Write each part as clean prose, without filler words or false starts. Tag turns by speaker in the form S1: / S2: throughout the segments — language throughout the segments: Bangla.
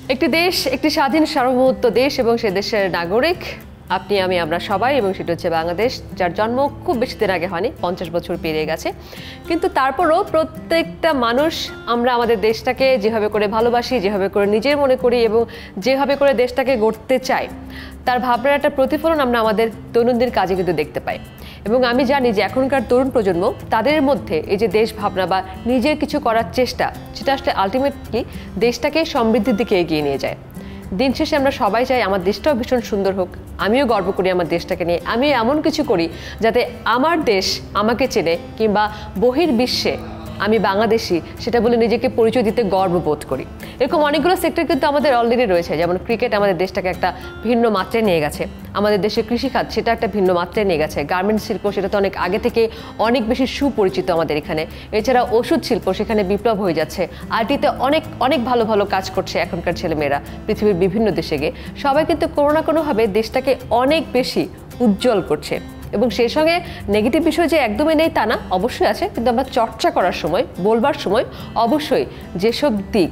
S1: একটি দেশ একটি স্বাধীন সার্বভৌমত্ব দেশ এবং সে দেশের নাগরিক আপনি আমি আমরা সবাই, এবং সেটা হচ্ছে বাংলাদেশ, যার জন্ম খুব বেশি দিন আগে হয়নি, 50 বছর পেরিয়ে গেছে। কিন্তু তারপরও প্রত্যেকটা মানুষ আমরা আমাদের দেশটাকে যেভাবে করে ভালোবাসি, যেভাবে করে নিজের মনে করি এবং যেভাবে করে দেশটাকে গড়তে চাই, তার ভাবনার একটা প্রতিফলন আমরা আমাদের দৈনন্দিন কাজে কিন্তু দেখতে পাই। এবং আমি জানি যে এখনকার তরুণ প্রজন্ম, তাদের মধ্যে এই যে দেশ ভাবনা বা নিজের কিছু করার চেষ্টা, সেটা আসলে আলটিমেটলি দেশটাকে সমৃদ্ধির দিকে এগিয়ে নিয়ে যায়। দিন শেষে আমরা সবাই চাই আমার দেশটাও ভীষণ সুন্দর হোক, আমিও গর্ব করি আমার দেশটাকে নিয়ে, আমি এমন কিছু করি যাতে আমার দেশ আমাকে চেনে, কিংবা বহির্বিশ্বে আমি বাংলাদেশি সেটা বলে নিজেকে পরিচয় দিতে গর্ববোধ করি। এরকম অনেকগুলো সেক্টর কিন্তু আমাদের অলরেডি রয়েছে, যেমন ক্রিকেট আমাদের দেশটাকে একটা ভিন্ন মাত্রায় নিয়ে গেছে, আমাদের দেশের কৃষিখাত সেটা একটা ভিন্ন মাত্রায় নিয়ে গেছে, গার্মেন্টস শিল্প সেটা তো অনেক আগে থেকে অনেক বেশি সুপরিচিত আমাদের এখানে, এছাড়া ওষুধ শিল্প সেখানে বিপ্লব হয়ে যাচ্ছে, আইটিতে অনেক অনেক ভালো ভালো কাজ করছে এখনকার ছেলেমেয়েরা পৃথিবীর বিভিন্ন দেশে গিয়ে, সবাই কিন্তু কোনো না কোনোভাবে দেশটাকে অনেক বেশি উজ্জ্বল করছে। এবং সেই সঙ্গে নেগেটিভ বিষয় যে একদমই নেই তা না, অবশ্যই আছে, কিন্তু আমরা চর্চা করার সময়, বলবার সময় অবশ্যই যেসব দিক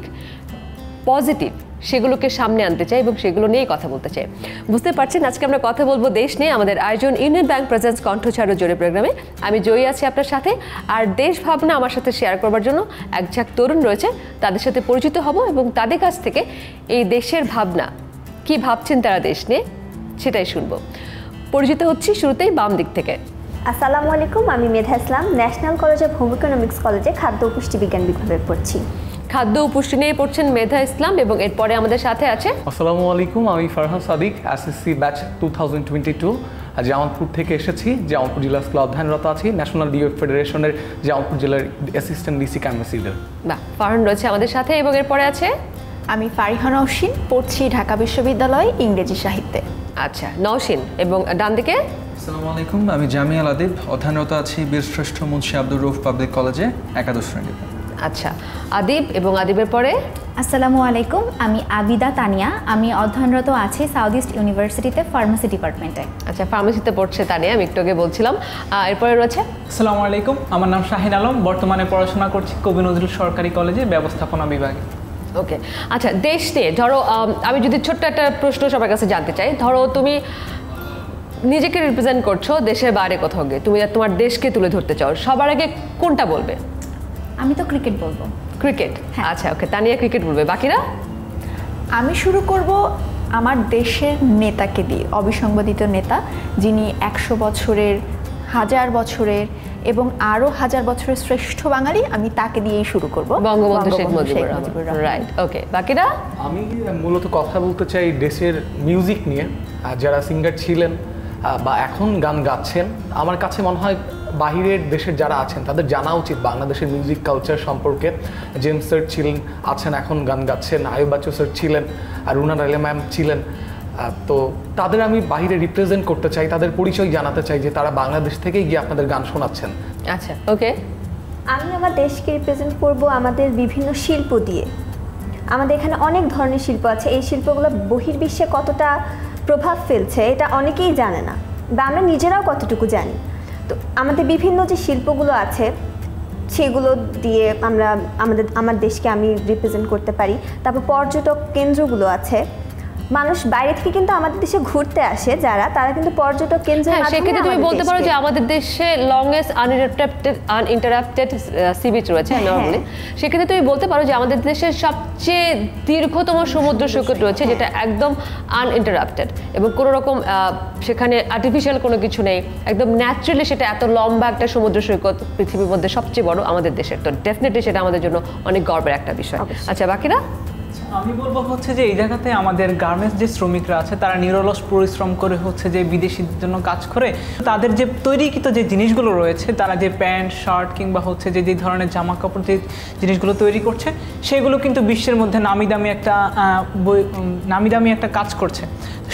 S1: পজিটিভ সেগুলোকে সামনে আনতে চাই এবং সেগুলো নিয়েই কথা বলতে চাই। বুঝতে পারছেন আজকে আমরা কথা বলবো দেশ নিয়ে। আমাদের আয়োজন ইউনিয়ন ব্যাংক প্রেজেন্স কণ্ঠছাড়ো জোরে প্রোগ্রামে। আমি জয়ী আছি আপনার সাথে, আর দেশ ভাবনা আমার সাথে শেয়ার করবার জন্য এক ঝাঁক তরুণ রয়েছে, তাদের সাথে পরিচিত হব এবং তাদের কাছ থেকে এই দেশের ভাবনা কি ভাবছেন তারা দেশ নিয়ে সেটাই শুনবো। পরিচিত হচ্ছি শুরুতেই বাম দিক থেকে।
S2: আসসালামু আলাইকুম, আমি Medha Islam, National College of Home Economics কলেজে খাদ্য ও পুষ্টি বিজ্ঞান বিভাগে পড়ছি।
S1: খাদ্য ও পুষ্টি নিয়ে পড়ছেন মেধা ইসলাম, এবং এরপরে আমাদের সাথে আছে
S3: আসসালামু আলাইকুম, আমি ফারহান সাদিক, এসএসসি ব্যাচ 2022, জামালপুর থেকে এসেছি, জামালপুর জেলা স্কুলে অধ্যয়নরত আছি, ন্যাশনাল ডিওয়েট ফেডারেশনের জামালপুর জেলার অ্যাসিস্ট্যান্ট ডিসি ক্যাম্পাস লিডার।
S1: বাহ, ফারহান রয়েছে আমাদের সাথে, এবং এরপরে আছে
S4: আমি ফারিহা নওশিন, পড়ছি ঢাকা বিশ্ববিদ্যালয় ইংরেজি সাহিত্যে।
S1: আচ্ছা, নওশিন, এবং ডান দিকে
S5: আসসালামু আলাইকুম, আমি জামিয়াল আদিব, অধ্যয়নরত আছি বীরশ্রেষ্ঠ মুন্সি আব্দুর রউফ পাবলিক কলেজে একাদশ শ্রেণীতে।
S1: আচ্ছা, আদিব, এবং আদিবের পরে
S6: আসসালামু আলাইকুম, আমি আবিদা তানিয়া, আমি অধ্যয়নরত আছি সাউথ ইস্ট ইউনিভার্সিটিতে ফার্মেসি ডিপার্টমেন্টে।
S1: আচ্ছা, ফার্মেসিতে পড়ছে তানিয়া, আমি একটু আগে বলছিলাম। এরপরে রয়েছে
S7: আসসালামু আলাইকুম, আমার নাম শাহিন আলম, বর্তমানে পড়াশোনা করছি কবি নজরুল সরকারি কলেজে ব্যবস্থাপনা বিভাগে।
S1: ওকে, আচ্ছা, দেশ নিয়ে ধরো আমি যদি ছোট্ট একটা প্রশ্ন সবার কাছে জানতে চাই, ধরো তুমি নিজেকে রিপ্রেজেন্ট করছো দেশের বাইরে কোথাও গিয়ে, তুমি তোমার দেশকে তুলে ধরতে চাও, সবার আগে কোনটা বলবে?
S6: আমি তো ক্রিকেট বলবো।
S1: ক্রিকেট? আচ্ছা, ওকে, তানিয়া ক্রিকেট বলবে, বাকিরা?
S4: আমি শুরু করব আমার দেশের নেতাকে দিয়ে, অবিসংবাদিত নেতা, যিনি 100 বছরের, 1000 বছরের এবং আরও 1000 বছরের শ্রেষ্ঠ বাঙালি, আমি তাকে দিয়েই শুরু করব,
S1: বঙ্গবন্ধু শেখ মুজিবুর রহমান। রাইট, ওকে, বাকিরা?
S3: আমি মূলত কথা বলতে চাই দেশের মিউজিক নিয়ে, যারা সিঙ্গার ছিলেন বা এখন গান গাচ্ছেন। আমার কাছে মনে হয় বাহিরের দেশের যারা আছেন তাদের জানা উচিত বাংলাদেশের মিউজিক কালচার সম্পর্কে। জেমস স্যার ছিলেন, আছেন, এখন গান গাচ্ছেন, আয়ুব বাচ্চু স্যার ছিলেন, আর রুনা রাইলা ম্যাম ছিলেন। তো তাদের আমি বাইরে রিপ্রেজেন্ট করতে চাই, তাদের পরিচয় জানাতে চাই যে তারা বাংলাদেশ থেকেই গিয়ে আপনাদের গান শোনাচ্ছেন।
S1: আচ্ছা, ওকে,
S2: আমি আমার দেশকে রিপ্রেজেন্ট করব আমাদের বিভিন্ন শিল্প দিয়ে। আমাদের এখানে অনেক ধরনের শিল্প আছে, এই শিল্পগুলো বহির্বিশ্বে কতটা প্রভাব ফেলছে এটা অনেকেই জানে না, বা আমরা নিজেরাও কতটুকু জানি। তো আমাদের বিভিন্ন যে শিল্পগুলো আছে সেগুলো দিয়ে আমরা আমার দেশকে আমি রিপ্রেজেন্ট করতে পারি। তারপর পর্যটক কেন্দ্রগুলো আছে, মানুষ বাইরে থেকে কিন্তু আমাদের দেশে ঘুরতে আসে, তারা কিন্তু পর্যটক কেন্দ্রের মাধ্যমে।
S1: সেক্ষেত্রে তুমি বলতে পারো যে আমাদের দেশে লংগেস্ট আনইন্টারাপ্টেড সি বিচ রয়েছে নরমালি, সেক্ষেত্রে তুমি বলতে পারো যে আমাদের দেশের সবচেয়ে দীর্ঘতম সমুদ্র সৈকত রয়েছে, যেটা একদম আনইন্টারাপ্টেড এবং কোনো রকম সেখানে আর্টিফিশিয়াল কোনো কিছু নেই, একদম ন্যাচারালি সেটা এত লম্বা একটা সমুদ্র সৈকত পৃথিবীর মধ্যে সবচেয়ে বড় আমাদের দেশের। তো ডেফিনেটলি সেটা আমাদের জন্য অনেক গর্বের একটা বিষয়। আচ্ছা, বাকিরা?
S7: আমি বলবো হচ্ছে যে এই জায়গাতে আমাদের গার্মেন্টস যে শ্রমিকরা আছে তারা নিরলস পরিশ্রম করে হচ্ছে যে বিদেশিদের জন্য কাজ করে, তাদের যে তৈরিকৃত যে জিনিসগুলো রয়েছে, তারা যে প্যান্ট শার্ট কিংবা হচ্ছে যে ধরনের জামা কাপড় যে জিনিসগুলো তৈরি করছে, সেগুলো কিন্তু বিশ্বের মধ্যে নামি দামি একটা কাজ করছে।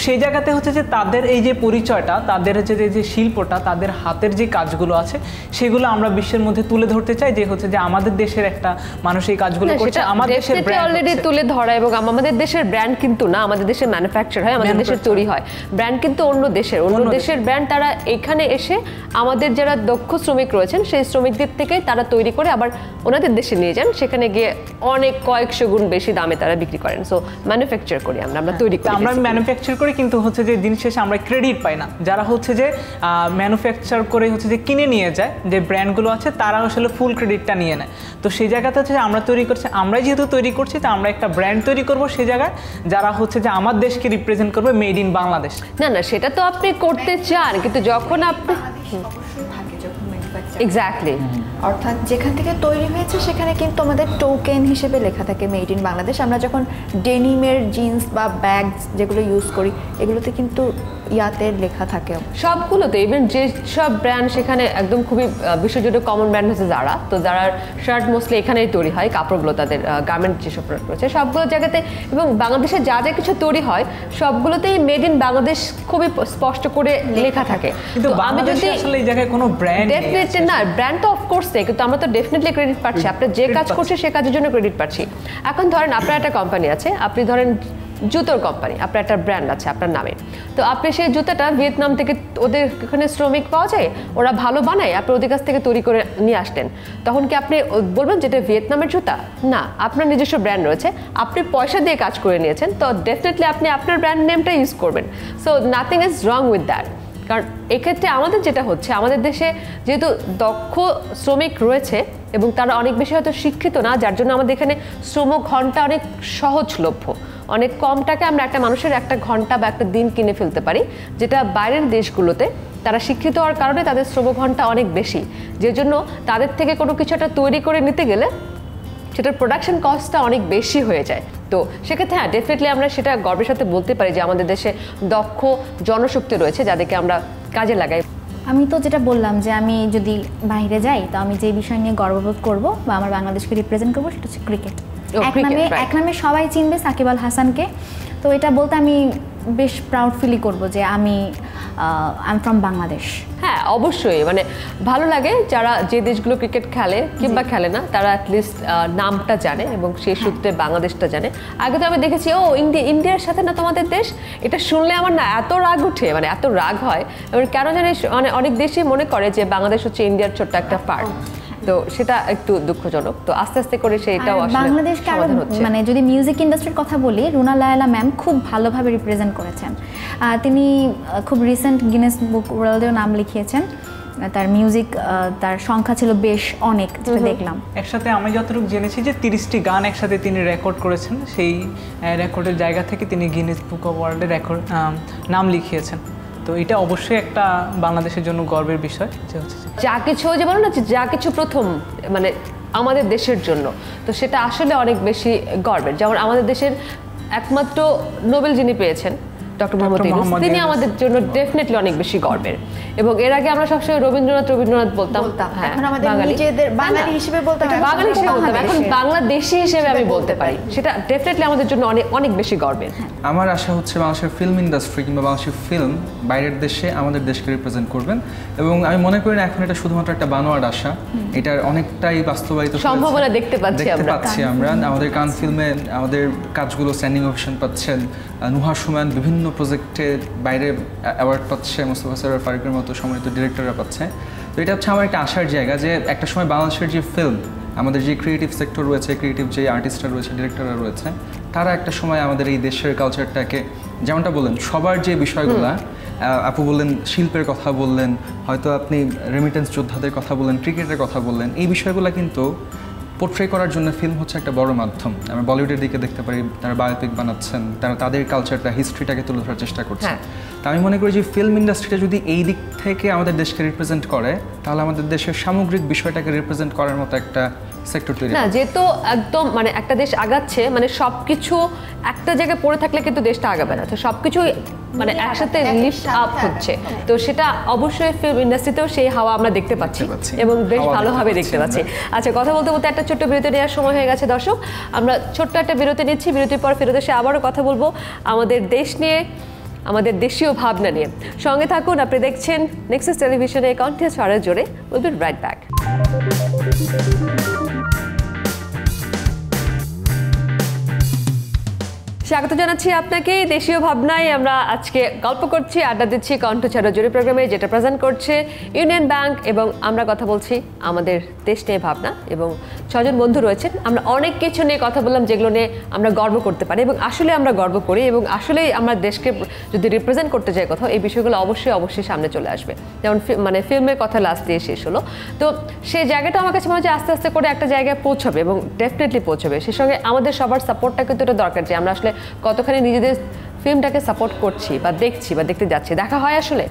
S7: সেই জায়গাতে হচ্ছে যে তাদের এই যে পরিচয়টা, তাদের হচ্ছে যে শিল্পটা, তাদের হাতের যে কাজগুলো আছে সেগুলো আমরা বিশ্বের মধ্যে তুলে ধরতে চাই, যে হচ্ছে যে আমাদের দেশের একটা মানুষ এই কাজগুলো করছে, আমাদের দেশের ব্র্যান্ড
S1: অলরেডি তুলে ধরা, এবং আমাদের দেশের ব্র্যান্ড কিন্তু না, আমাদের দেশের ম্যানুফ্যাকচার হয়, আমাদের দেশের তৈরি হয়। ব্র্যান্ড কিন্তু অন্য দেশের ব্র্যান্ড, তারা এখানে এসে আমাদের যারা দক্ষ শ্রমিক রয়েছেন সেই শ্রমিকদের থেকে তারা তৈরি করে আবার ওনাদের দেশে নিয়ে যান, সেখানে গিয়ে অনেক কয়েকশো গুণ বেশি দামে তারা বিক্রি করেন। সো ম্যানুফ্যাকচার করি আমরা তৈরি করি,
S7: আমরা ম্যানুফ্যাকচার করি, কিন্তু হচ্ছে যে দিন শেষে আমরা ক্রেডিট পাই না। যারা হচ্ছে যে ম্যানুফ্যাকচার করে হচ্ছে যে কিনে নিয়ে যায়, যে ব্র্যান্ডগুলো আছে, তারা আসলে ফুল ক্রেডিটটা নিয়ে নেয়। তো সেই জায়গাতে হচ্ছে যে আমরা তৈরি করছি, আমরা যেহেতু তৈরি করছি, তা আমরা একটা ব্র্যান্ড তৈরি করব সেই জায়গায়, যারা হচ্ছে যে আমার দেশকে রিপ্রেজেন্ট করবে, মেড ইন বাংলাদেশ।
S1: না সেটা তো আপনি করতে চান, কিন্তু যখন আপনি এক্স্যাক্টলি,
S4: অর্থাৎ যেখান থেকে তৈরি হয়েছে সেখানে কিন্তু আমাদের টোকেন হিসেবে লেখা থাকে মেড ইন বাংলাদেশ। আমরা যখন ডেনিমের জিন্স বা ব্যাগ যেগুলো ইউজ করি, এগুলোতে কিন্তু ইয়াতে লেখা থাকে
S1: সবগুলোতে। ইভেন যে সব ব্র্যান্ড সেখানে একদম খুবই বিশ্বজুড়ে কমন ব্র্যান্ড হচ্ছে যারা, তো যারা শার্ট মোস্টলি এখানেই তৈরি হয়, কাপড়গুলো তাদের গার্মেন্ট যেসব প্রোডাক্ট রয়েছে সবগুলো জায়গাতে, এবং বাংলাদেশে যা যা কিছু তৈরি হয় সবগুলোতেই মেড ইন বাংলাদেশ খুবই স্পষ্ট করে লেখা থাকে।
S7: কিন্তু আমি যদি আসলে এই জায়গায় কোনো ব্র্যান্ড
S1: ডেফিনেটলি না, ব্র্যান্ড তো অফকোর্স নেই, কিন্তু আমরা তো ডেফিনেটলি ক্রেডিট পাচ্ছি, আপনি যে কাজ করছে সে কাজের জন্য ক্রেডিট পাচ্ছি। এখন ধরেন আপনার একটা কোম্পানি আছে, আপনি ধরেন জুতোর কোম্পানি, আপনার একটা ব্র্যান্ড আছে আপনার নামে, তো আপনি সেই জুতাটা ভিয়েতনাম থেকে, ওদের এখানে শ্রমিক পাওয়া যায়, ওরা ভালো বানায়, আপনি ওদের কাছ থেকে তৈরি করে নিয়ে আসলেন, তখন কি আপনি বলবেন যেটা ভিয়েতনামের জুতা? না, আপনার নিজস্ব ব্র্যান্ড রয়েছে, আপনি পয়সা দিয়ে কাজ করে নিয়েছেন, তো ডেফিনেটলি আপনি আপনার ব্র্যান্ড নেমটা ইউজ করবেন। So nothing is wrong with that. কারণ এক্ষেত্রে আমাদের যেটা হচ্ছে, আমাদের দেশে যেহেতু দক্ষ শ্রমিক রয়েছে এবং তারা অনেক বেশি হয়তো শিক্ষিত না, যার জন্য আমাদের এখানে শ্রম ঘন্টা অনেক সহজলভ্য, অনেক কম টাকায় আমরা একটা মানুষের একটা ঘন্টা বা একটা দিন কিনে ফেলতে পারি, যেটা বাইরের দেশগুলোতে তারা শিক্ষিত হওয়ার কারণে তাদের শ্রম ঘন্টা অনেক বেশি, যে জন্য তাদের থেকে কোনো কিছু একটা তৈরি করে নিতে গেলে সেটার প্রোডাকশন কস্টটা অনেক বেশি হয়ে যায়। তো সেক্ষেত্রে হ্যাঁ, ডেফিনেটলি আমরা সেটা গর্বের সাথে বলতে পারি যে আমাদের দেশে দক্ষ জনশক্তি রয়েছে যাদেরকে আমরা কাজে লাগাই।
S6: আমি তো যেটা বললাম যে আমি যদি বাইরে যাই, তো আমি যে বিষয় নিয়ে গর্ববোধ করব বা আমার বাংলাদেশকে রিপ্রেজেন্ট করবো, সেটা হচ্ছে ক্রিকেট। এক নামে সবাই চিনবে সাকিব আল হাসানকে, তো এটা বলতে আমি বেশ প্রাউড ফিলই করবো যে আমি ফ্রম বাংলাদেশ।
S1: হ্যাঁ অবশ্যই, মানে ভালো লাগে যারা যে দেশগুলো ক্রিকেট খেলে কিংবা খেলে না, তারা অ্যাটলিস্ট নামটা জানে এবং সেই সূত্রে বাংলাদেশটা জানে। আগে তো আমি দেখেছি ও ইন্ডিয়ার সাথে না তোমাদের দেশ, এটা শুনলে আমার না এত রাগ উঠে, মানে এত রাগ হয়, এবং কেন জানি মানে অনেক দেশই মনে করে যে বাংলাদেশ হচ্ছে ইন্ডিয়ার ছোট্ট একটা পার্ট, তো সেটা একটু দুঃখজনক। তো আস্তে আস্তে করে সেটাও আসলে
S6: বাংলাদেশকে মানে যদি মিউজিক ইন্ডাস্ট্রির কথা বলি, রুনা লায়লা ম্যাম খুব ভালোভাবে রিপ্রেজেন্ট করেছেন। তিনি খুব রিসেন্ট গিনেস বুক ওয়ার্ল্ডেও নাম লিখিয়েছেন, তার মিউজিক তার সংখ্যা ছিল বেশ অনেক, যেটা দেখলাম।
S7: একসাথে আমি যতটুকু জেনেছি যে 30টি গান একসাথে তিনি রেকর্ড করেছেন, সেই রেকর্ডের জায়গা থেকে তিনি গিনেস বুক অফ ওয়ার্ল্ডে রেকর্ড নাম লিখিয়েছেন। তো এটা অবশ্যই একটা বাংলাদেশের জন্য গর্বের বিষয়, যে হচ্ছে
S1: যা কিছু যে বলো না, যা কিছু প্রথম মানে আমাদের দেশের জন্য, তো সেটা আসলে অনেক বেশি গর্বের। যেমন আমাদের দেশের একমাত্র নোবেল যিনি পেয়েছেন ডক্টর মোহাম্মদ ইউনূস, তিনি আমাদের জন্য ডেফিনেটলি অনেক বেশি গর্বের। এবং এর আগে আমরা সবসময় রবীন্দ্রনাথ বলতাম,
S4: এখন আমাদের নিজেদের বাঙালি হিসেবে বলতে হয়,
S1: বাঙালি হিসেবে বলতাম, এখন বাংলাদেশি হিসেবে আমি বলতে পারি, সেটা ডেফিনেটলি আমাদের জন্য অনেক অনেক বেশি গর্বের।
S5: আমার আশা হচ্ছে বাংলাদেশের ফিল্ম ইন্ডাস্ট্রি কিংবা বাংলাদেশের ফিল্ম বাইরের দেশে আমাদের দেশকে রিপ্রেজেন্ট করবেন, এবং আমি মনে করি না এখন এটা শুধুমাত্র একটা বানোয়াট আশা, এটার অনেকটাই বাস্তবায়িত
S1: সম্ভাবনা দেখতে পাচ্ছি
S5: আমরা। আমাদের কান ফিল্মে আমাদের কাজগুলো স্ট্যান্ডিং ওভেশন পাচ্ছেন, নুহা সুমন বিভিন্ন প্রজেক্টে বাইরে অ্যাওয়ার্ড পাচ্ছে, মোস্তফা সরোয়ার ফারুকের মতো সম্মানিত ডিরেক্টররা পাচ্ছে। তো এটা হচ্ছে আমার একটা আশার জায়গা যে একটা সময় বাংলাদেশের যে ফিল্ম, আমাদের যে ক্রিয়েটিভ সেক্টর রয়েছে, ক্রিয়েটিভ যে আর্টিস্টরা রয়েছে, ডিরেক্টররা রয়েছে, তারা একটা সময় আমাদের এই দেশের কালচারটাকে, যেমনটা বললেন সবার যে বিষয়গুলো, আপু বললেন শিল্পের কথা বললেন, হয়তো আপনি রেমিটেন্স যোদ্ধাদের কথা বললেন, ক্রিকেটের কথা বললেন, এই বিষয়গুলো কিন্তু পোর্ট্রে করার জন্য ফিল্ম হচ্ছে একটা বড় মাধ্যম। আমরা বলিউডের দিকে দেখতে পারি, তারা বায়োপিক বানাচ্ছেন, তারা তাদের কালচারটা, হিস্ট্রিটাকে তুলে ধরার চেষ্টা করছে। তা আমি মনে করি যে ফিল্ম ইন্ডাস্ট্রিটা যদি এই দিক থেকে আমাদের দেশকে রিপ্রেজেন্ট করে, তাহলে আমাদের দেশের সামগ্রিক বিষয়টাকে রিপ্রেজেন্ট করার মতো একটা সেক্টর তৈরি
S1: না, যেহেতু একদম মানে একটা দেশ আগাচ্ছে, মানে সবকিছু একটা জায়গায় পড়ে থাকলে কিন্তু দেশটা আগাবে না, তো সবকিছু মানে একসাথে লিফট আপ হচ্ছে, তো সেটা অবশ্যই ফিল্ম ইন্ডাস্ট্রিতেও সেই হাওয়া আমরা দেখতে পাচ্ছি এবং বেশ ভালোভাবে দেখতে পাচ্ছি। আচ্ছা, কথা বলতে বলতে একটা ছোট্ট বিরতি নেওয়ার সময় হয়ে গেছে দর্শক, আমরা ছোট্ট একটা বিরতি নিচ্ছি, বিরতির পর ফেরত এসে আবারও কথা বলবো আমাদের দেশ নিয়ে, আমাদের দেশীয় ভাবনা নিয়ে। সঙ্গে থাকুন, আপনি দেখছেন নেক্সাস টেলিভিশনে কণ্ঠে ছড়া জোরে। Will be right back. স্বাগত জানাচ্ছি আপনাকে দেশীয় ভাবনায়। আমরা আজকে গল্প করছি, আড্ডা দিচ্ছি কণ্ঠছাড়া জুড়ে প্রোগ্রামে, যেটা প্রেজেন্ট করছে ইউনিয়ন ব্যাংক, এবং আমরা কথা বলছি আমাদের দেশ নিয়ে ভাবনা। এবং 6 জন বন্ধু রয়েছেন। আমরা অনেক কিছু নিয়ে কথা বললাম যেগুলো নিয়ে আমরা গর্ব করতে পারি, এবং আসলে আমরা গর্ব করি, এবং আসলেই আমরা দেশকে যদি রিপ্রেজেন্ট করতে যাই কোথাও, এই বিষয়গুলো অবশ্যই সামনে চলে আসবে। যেমন মানে ফিল্মের কথা লাস্ট দিয়ে শেষ হলো, তো সেই জায়গাটা আমার কাছে মনে হয় যে আস্তে আস্তে করে একটা জায়গায় পৌঁছবে, এবং ডেফিনেটলি পৌঁছবে। সেই সঙ্গে আমাদের সবার সাপোর্টটা কিন্তু এটা দরকার, যে আমরা আসলে কতখানি নিজেদের ফিল্মটাকে সাপোর্ট করছি বা দেখছি বা দেখতে যাচ্ছি। দেখা হয়, আসলে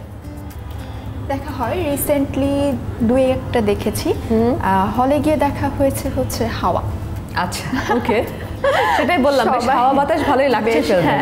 S4: দেখা হয়। রিসেন্টলি 2-1টা দেখেছি, হলে গিয়ে দেখা হয়েছে হচ্ছে হাওয়া।
S1: আচ্ছা, ওকে, সেটাই বললাম, হাওয়া বাতাস ভালোই লাগছে ফিল্মে।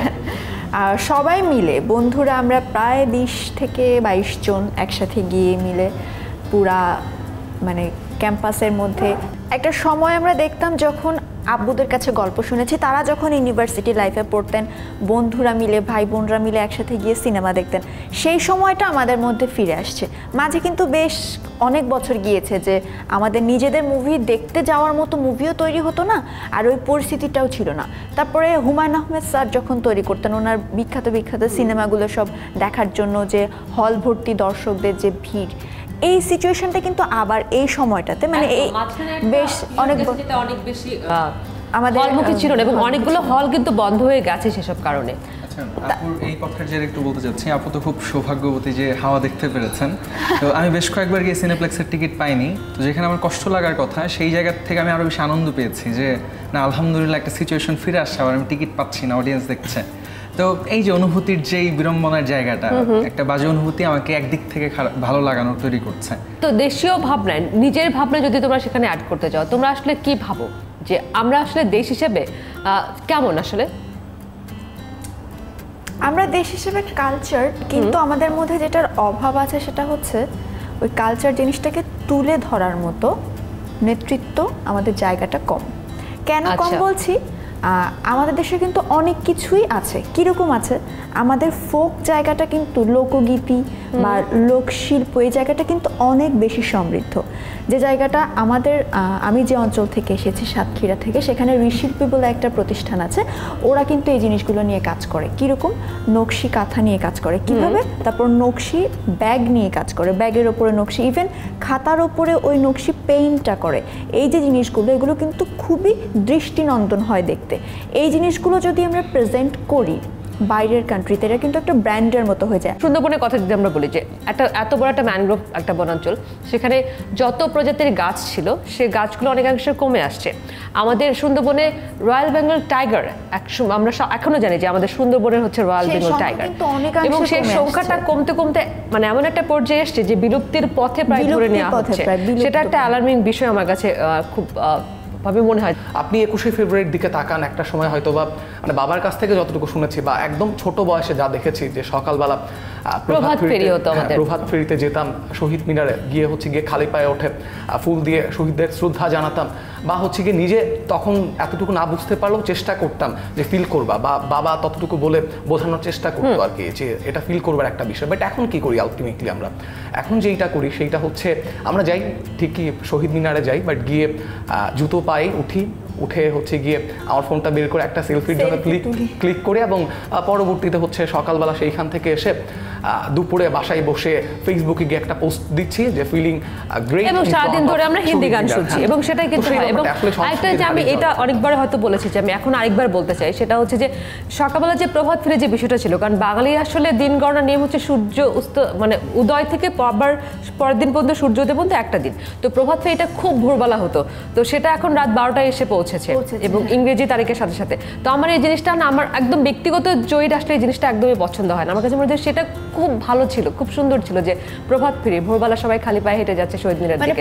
S4: আর সবাই মিলে বন্ধুরা আমরা প্রায় 20 থেকে 22 জন একসাথে গিয়ে মিলে পুরা মানে ক্যাম্পাসের মধ্যে। একটা সময় আমরা দেখতাম যখন আব্বুদের কাছে গল্প শুনেছি, তারা যখন ইউনিভার্সিটি লাইফে পড়তেন, বন্ধুরা মিলে ভাই বোনরা মিলে একসাথে গিয়ে সিনেমা দেখতেন, সেই সময়টা আমাদের মধ্যে ফিরে আসছে। মাঝে কিন্তু বেশ অনেক বছর গিয়েছে যে আমাদের নিজেদের মুভি দেখতে যাওয়ার মতো মুভিও তৈরি হতো না, আর ওই পরিস্থিতিটাও ছিল না। তারপরে হুমায়ুন আহমেদ স্যার যখন তৈরি করতেন ওনার বিখ্যাত সিনেমাগুলো সব দেখার জন্য যে হল ভর্তি দর্শকদের যে ভিড়, এই সিচুয়েশনটা কিন্তু আবার এই সময়টাতে মানে এই বেশ অনেক
S1: বেশি আমাদের হলমুখী ছিল না, এবং অনেকগুলো হল কিন্তু বন্ধ হয়ে গেছে সেসব কারণে।
S5: আচ্ছা, আপুর এই কথার যে একটু বলতে চাচ্ছি, আপু তো খুব সৌভাগ্যবতী যে হাওয়া দেখতে পেরেছেন। তো আমি বেশ কয়েকবার গিয়ে সিনেপ্লেক্সের টিকিট পাইনি, তো যেখানে আমার কষ্ট লাগার কথা, সেই জায়গা থেকে আমি আরও বেশি আনন্দ পেয়েছি যে না, আলহামদুলিল্লাহ একটা সিচুয়েশন ফিরে আসছে, আবার আমি টিকিট পাচ্ছি না, অডিয়েন্স দেখছে। তো এই যে অনুভূতির যেই বিড়ম্বনার জায়গাটা, একটা বাজে অনুভূতি আমাকে একদিক থেকে ভালো লাগানোর তৈরি করছে।
S1: তো দেশীয় ভাবনায়, নিজের ভাবনা যদি তোমরা সেখানে অ্যাড করতে চাও, তোমরা আসলে কি ভাবো যে আমরা আসলে দেশ হিসেবে কেমন? আসলে
S4: আমরা দেশ হিসেবে কালচার, কিন্তু আমাদের মধ্যে যেটার অভাব আছে সেটা হচ্ছে ওই কালচার জিনিসটাকে তুলে ধরার মতো নেতৃত্ব আমাদের জায়গাটা কম। কেন কম বলছি? আমাদের দেশে কিন্তু অনেক কিছুই আছে। কীরকম আছে? আমাদের ফোক জায়গাটা কিন্তু লোকগীতি বা লোকশিল্প, এই জায়গাটা কিন্তু অনেক বেশি সমৃদ্ধ। যে জায়গাটা আমাদের, আমি যে অঞ্চল থেকে এসেছি সাতক্ষীরা থেকে, সেখানে ঋষিল্পী বলে একটা প্রতিষ্ঠান আছে, ওরা কিন্তু এই জিনিসগুলো নিয়ে কাজ করে। কীরকম? নকশি কাঁথা নিয়ে কাজ করে। কিভাবে? তারপর নকশি ব্যাগ নিয়ে কাজ করে, ব্যাগের ওপরে নকশি, ইভেন খাতার ওপরে ওই নকশি পেইন্টটা করে। এই যে জিনিসগুলো, এগুলো কিন্তু খুবই দৃষ্টিনন্দন হয় দেখতে। এই জিনিসগুলো যদি আমরা প্রেজেন্ট করি বাইরের কান্ট্রিতে, এটা কিন্তু একটা ব্র্যান্ডের মতো হয়ে যায়।
S1: সুন্দরবনের কথা যদি আমরা বলি, যে এত বড় একটা ম্যানগ্রোভ একটা বনাঞ্চল, সেখানে যত প্রজাতির গাছ ছিল সে গাছগুলো অনেকাংশে কমে আসছে। আমাদের সুন্দরবনে রয়্যাল বেঙ্গল টাইগার, আমরা এখনো জানি যে আমাদের সুন্দরবনের হচ্ছে রয়্যাল বেঙ্গল টাইগার, এবং সেই সংখ্যাটা কমতে কমতে মানে এমন একটা পর্যায়ে এসছে যে বিলুপ্তির পথে প্রায় ধরে নেওয়া হচ্ছে। সেটা একটা অ্যালার্মিং বিষয় আমার কাছে খুব ভাবে মনে হয়।
S3: আপনি 21শে ফেব্রুয়ারির দিকে তাকান, একটা সময় হয়তো বা মানে বাবার কাছ থেকে যতটুকু শুনেছি বা একদম ছোট বয়সে যা দেখেছি, যে সকালবেলা প্রভাত ফেরিতে যেতাম, শহীদ মিনারে গিয়ে খালি পায়ে ওঠে ফুল দিয়ে শহীদদের শ্রদ্ধা জানাতাম, বা গিয়ে নিজে তখন এতটুকু না বুঝতে পারলেও চেষ্টা করতাম যে ফিল করবা, বা বাবা ততটুকু বলে বোঝানোর চেষ্টা করতো আর কি, যে এটা ফিল করবার একটা বিষয়। বাট এখন কি করি আলটিমেটলি আমরা? এখন যেইটা করি সেইটা হচ্ছে আমরা যাই ঠিকই শহীদ মিনারে যাই, বাট গিয়ে জুতো পায়ে উঠে গিয়ে আমার ফোনটা বের করে একটা সেলফির জন্য ক্লিক করে, এবং পরবর্তীতে সকালবেলা সেইখান থেকে এসে দুপুরে বাসায় বসে ফেসবুকে গিয়ে একটা পোস্ট দিচ্ছি যে ফিলিং গ্রেট,
S1: এবং সারাদিন ধরে আমরা হিন্দি গান শুনছি, এবং সেটাই কিন্তু হয়। এবং আরেকটা যে আমি এটা অনেকবার হয়তো বলেছি, যে আমি এখন আরেকবার বলতে চাই, সেটা হচ্ছে যে সকালবেলা যে প্রভাত ফেরি যে বিষয়টা ছিল, কারণ বাঙালি আসলে দিন গণনা নিয়ম হচ্ছে সূর্য মানে উদয় থেকে আবার পরের দিন পর্যন্ত সূর্যোদয় পর্যন্ত একটা দিন। তো প্রভাত ফেরিটা খুব ভোরবেলা হতো, তো সেটা এখন রাত 12টায় এসে পৌঁছেছে, এবং ইংরেজি তারিখের সাথে সাথে। তো আমার এই জিনিসটা না, আমার একদম ব্যক্তিগত জয়ীর আসলে এই জিনিসটা একদমই পছন্দ হয় না। আমার কাছে মনে হয় সেটা খুব ভালো ছিল, খুব সুন্দর ছিল, যে প্রভাত ফেরি ভোরবেলা সবাই খালি পায়ে হেঁটে যাচ্ছে শহীদ মিনার দিকে,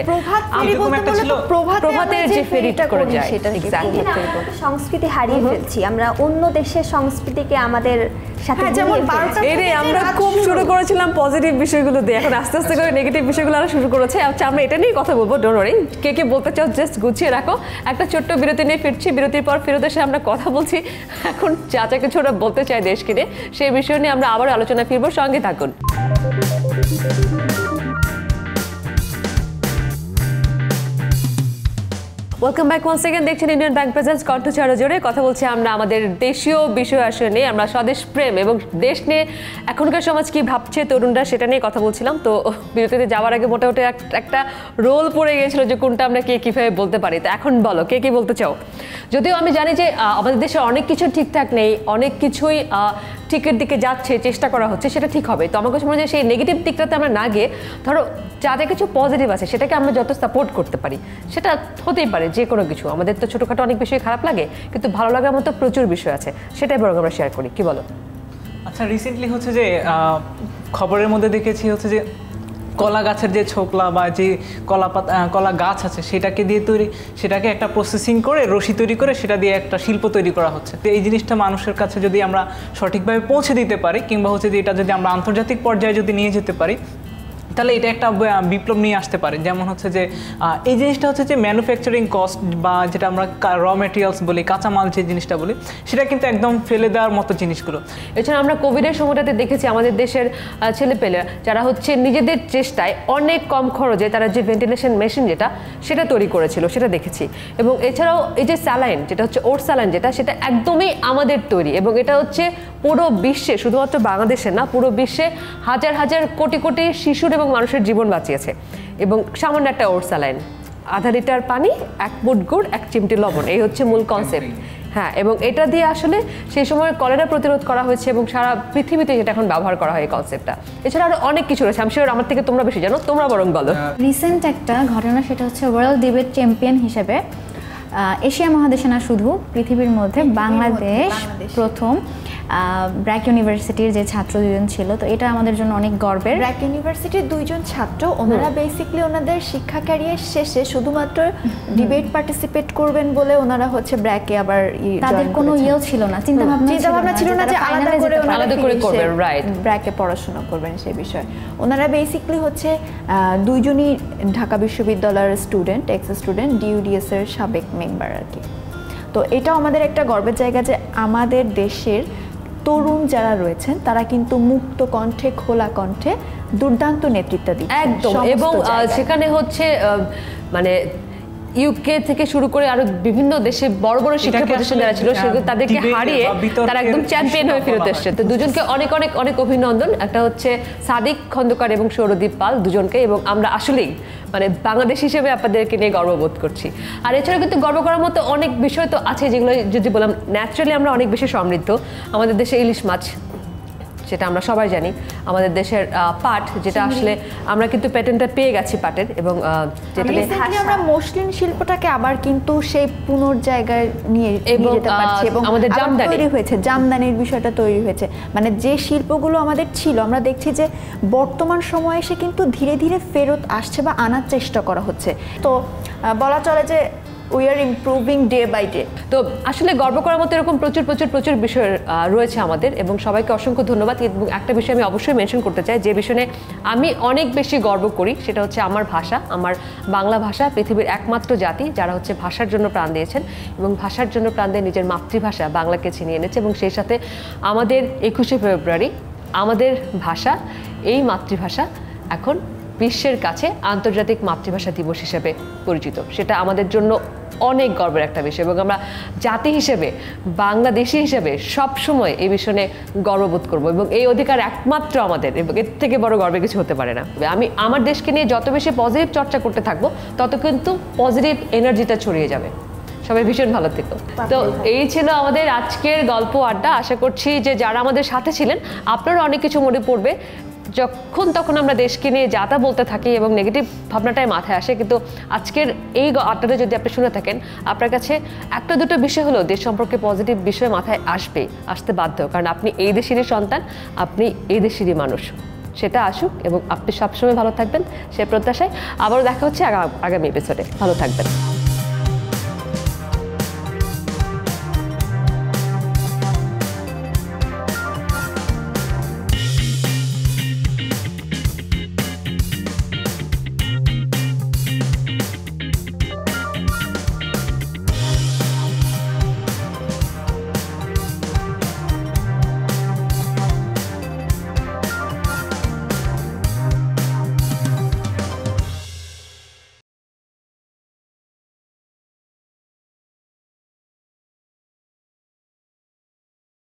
S1: প্রভাতের যে ফেরিটা করে যায়, সেটা এক্স্যাক্টলি
S2: সংস্কৃতি হারিয়ে ফেলছি আমরা, অন্য দেশের সংস্কৃতিকে আমাদের সাথে। যেমন
S1: আমরা খুব শুরু করেছিলাম পজিটিভ বিষয়গুলো দিয়ে, এখন আস্তে আস্তে করে নেগেটিভ বিষয়গুলো আমরা শুরু করেছি। আচ্ছা, আমরা এটা নিয়ে কথা বলবো, ডোন্ট ওয়ারি। কে বলতে চাও জাস্ট গুছিয়ে রাখো। একটা ছোট্ট বিরতি বিরতি নিয়ে ফিরছি। বিরতির পর ফেরত এসে আমরা কথা বলছি এখন যা যা কিছু ওরা বলতে চায় দেশকে নিয়ে, সেই বিষয় নিয়ে আমরা আবার আলোচনা ফিরবো। সঙ্গে থাকুন। Welcome back once second. দেখছেন ইন্ডিয়ান ব্যাংক প্রেজেন্স কণ্ঠ চারো জোরে। কথা বলছি আমরা আমাদের দেশীয় বিষয় আসলে নিয়ে, আমরা স্বদেশ প্রেম এবং দেশ নিয়ে এখনকার সমাজ কি ভাবছে তরুণরা, সেটা নিয়ে কথা বলছিলাম। তো বিরতিতে যাওয়ার আগে মোটামুটি একটা রোল পড়ে গিয়েছিল যে কোনটা আমরা কে কীভাবে বলতে পারি। তো এখন বলো কে কি বলতে চাও। যদিও আমি জানি যে আমাদের দেশে অনেক কিছু ঠিকঠাক নেই, অনেক কিছুই ঠিকের দিকে যাচ্ছে, চেষ্টা করা হচ্ছে, সেটা ঠিক হবে। তো আমার কাছে মনে হয় সেই নেগেটিভ দিকটাতে আমরা না গিয়ে ধরো যা যা কিছু পজিটিভ আছে সেটাকে আমরা যত সাপোর্ট করতে পারি, সেটা হতেই পারে যে কোনো কিছু। আমাদের তো ছোটোখাটো অনেক বিষয় খারাপ লাগে, কিন্তু ভালো লাগার মতো প্রচুর বিষয় আছে, সেটাই বরং আমরা শেয়ার করি। কি বলো?
S7: আচ্ছা, রিসেন্টলি হচ্ছে যে খবরের মধ্যে দেখেছি হচ্ছে যে কলা গাছের যে ছোকলা বা যে কলা গাছ আছে সেটাকে একটা প্রসেসিং করে রশি তৈরি করে সেটা দিয়ে একটা শিল্প তৈরি করা হচ্ছে। তো এই জিনিসটা মানুষের কাছে যদি আমরা সঠিকভাবে পৌঁছে দিতে পারি, কিংবা হচ্ছে যে এটা যদি আমরা আন্তর্জাতিক পর্যায়ে যদি নিয়ে যেতে পারি, তাহলে এটা একটা বিপ্লব নিয়ে আসতে পারে। যেমন হচ্ছে যে এই জিনিসটা হচ্ছে যে ম্যানুফ্যাকচারিং কস্ট বা যেটা আমরা র মেটেরিয়ালস বলি, কাঁচামাল যে জিনিসটা বলি, সেটা কিন্তু একদম ফেলে দেওয়ার মতো জিনিসগুলো।
S1: এছাড়া আমরা কোভিডের সময়টাতে দেখেছি আমাদের দেশের ছেলেপেলে যারা হচ্ছে নিজেদের চেষ্টায় অনেক কম খরচে তারা যে ভেন্টিলেশন মেশিন সেটা তৈরি করেছিল, সেটা দেখেছি। এবং এছাড়াও এই যে স্যালাইন, যেটা হচ্ছে ওট স্যালাইন, সেটা একদমই আমাদের তৈরি, এবং এটা হচ্ছে পুরো বিশ্বে, শুধুমাত্র বাংলাদেশে না, পুরো বিশ্বে হাজার হাজার কোটি কোটি শিশুর এবং মানুষের জীবন বাঁচিয়েছে। এবং সামান্য একটা ওট স্যালাইন, আধা লিটার পানি, 1 মুঠ গুড়, 1 চিমটি লবণ, এই হচ্ছে মূল কনসেপ্ট। হ্যাঁ, এবং এটা দিয়ে আসলে সেই সময় কলেরা প্রতিরোধ করা হয়েছে এবং সারা পৃথিবীতে এটা এখন ব্যবহার করা হয় এই কনসেপ্টটা। এছাড়া আরও অনেক কিছু রয়েছে, আমি শিওর আমার থেকে তোমরা বেশি জানো, তোমরা বরং বলো।
S6: রিসেন্ট একটা ঘটনা, সেটা হচ্ছে ওয়ার্ল্ড ডিবেট চ্যাম্পিয়ন হিসেবে এশিয়া মহাদেশে না শুধু পৃথিবীর মধ্যে বাংলাদেশ প্রথম ব্র্যাক ইউনিভার্সিটির যে ছাত্র 2জন ছিল। তো এটা আমাদের জন্য অনেক গর্বের।
S4: ব্র্যাক ইউনিভার্সিটির 2জন ছাত্র, ওনারা বেসিক্যালি ওনাদের শিক্ষা ক্যারিয়ার শেষে শুধুমাত্র ডিবেট পার্টিসিপেট করবেন বলে ওনারা হচ্ছে ব্র্যাকে আবার
S6: তাদের কোনো ইয়েও ছিল না, চিন্তা ভাবনা ছিল না যে
S1: আলাদা করে করবেন, রাইট,
S4: ব্র্যাকে পড়াশোনা করবেন সেই বিষয়ে। ওনারা বেসিক্যালি হচ্ছে 2জনই ঢাকা বিশ্ববিদ্যালয়ের স্টুডেন্ট, এক্স স্টুডেন্ট, ডিইউডিএস এর সাবেক মেম্বার আর কি। তো এটাও আমাদের একটা গর্বের জায়গা যে আমাদের দেশের তরুণ যারা রয়েছেন তারা কিন্তু মুক্ত কণ্ঠে, খোলা কণ্ঠে দুর্দান্ত নেতৃত্ব দিচ্ছেন
S1: একদম। এবং সেখানে হচ্ছে মানে ইউকে থেকে শুরু করে আরো বিভিন্ন দেশে বড় বড় শিক্ষা প্রতিষ্ঠান যারা ছিল সেগুলো তাদেরকে হারিয়ে তারা একদম চ্যাম্পিয়ন হয়ে ফেরত এসছে। তো দুজনকে অনেক অনেক অনেক অভিনন্দন। একটা হচ্ছে সাদিক খন্দকার এবং সৌরদীপ পাল, দুজনকে। এবং আমরা আসলেই মানে বাংলাদেশ হিসেবে আপনাদেরকে নিয়ে গর্ববোধ করছি। আর এছাড়া কিন্তু গর্ব করার মতো অনেক বিষয় তো আছে, যেগুলো যদি বললাম ন্যাচারালি আমরা অনেক বেশি সমৃদ্ধ। আমাদের দেশে ইলিশ মাছ, সেটা আমরা সবাই জানি। আমাদের দেশের পাট, যেটা আসলে আমরা কিন্তু প্যাটেন্টটা পেয়ে গেছি পাটের, এবং
S4: যেটা আমরা মসলিন শিল্পটাকে আবার কিন্তু সেই পুনর্জায়গায় নিয়ে যেতে পারছি। এবং আমাদের তৈরি হয়েছে জামদানির বিষয়টা তৈরি হয়েছে, মানে যে শিল্পগুলো আমাদের ছিল আমরা দেখছি যে বর্তমান সময়ে এসে কিন্তু ধীরে ধীরে ফেরত আসছে বা আনার চেষ্টা করা হচ্ছে। তো বলা চলে যে we are improving day by day.
S1: তো আসলে গর্ব করার মতো এরকম প্রচুর প্রচুর প্রচুর বিষয় রয়েছে আমাদের, এবং সবাইকে অসংখ্য ধন্যবাদ। এবং একটা বিষয় আমি অবশ্যই মেনশন করতে চাই, যে বিষয়ে আমি অনেক বেশি গর্ব করি, সেটা হচ্ছে আমার ভাষা, আমার বাংলা ভাষা। পৃথিবীর একমাত্র জাতি যারা হচ্ছে ভাষার জন্য প্রাণ দিয়েছেন, এবং ভাষার জন্য প্রাণ দিয়ে নিজের মাতৃভাষা বাংলাকে ছিনিয়ে এনেছে। এবং সেই সাথে আমাদের 21শে ফেব্রুয়ারি আমাদের ভাষা, এই মাতৃভাষা এখন বিশ্বের কাছে আন্তর্জাতিক মাতৃভাষা দিবস হিসেবে পরিচিত। সেটা আমাদের জন্য অনেক গর্বের একটা বিষয়, এবং আমরা জাতি হিসেবে, বাংলাদেশি হিসেবে সবসময় এই বিষয়ে গর্ববোধ করব। এবং এই অধিকার একমাত্র আমাদের, এবং এর থেকে বড় গর্বের কিছু হতে পারে না। আমি আমার দেশকে নিয়ে যত বেশি পজিটিভ চর্চা করতে থাকবো, তত কিন্তু পজিটিভ এনার্জিটা ছড়িয়ে যাবে। সবাই ভীষণ ভালো থেকো। তো এই ছিল আমাদের আজকের গল্প আড্ডা। আশা করছি যে যারা আমাদের সাথে ছিলেন আপনারা অনেক কিছু মনে পড়বে। যখন তখন আমরা দেশকে নিয়ে যা তা বলতে থাকি এবং নেগেটিভ ভাবনাটাই মাথায় আসে, কিন্তু আজকের এই আড্ডাটা যদি আপনি শুনে থাকেন, আপনার কাছে একটা দুটো বিষয় হলেও দেশ সম্পর্কে পজিটিভ বিষয় মাথায় আসতে বাধ্য। কারণ আপনি এই দেশেরই সন্তান, আপনি এই দেশেরই মানুষ। সেটা আসুক, এবং আপনি সবসময় ভালো থাকবেন সে প্রত্যাশায়। আবারও দেখা হচ্ছে আগামী এপিসোডে। ভালো থাকবেন।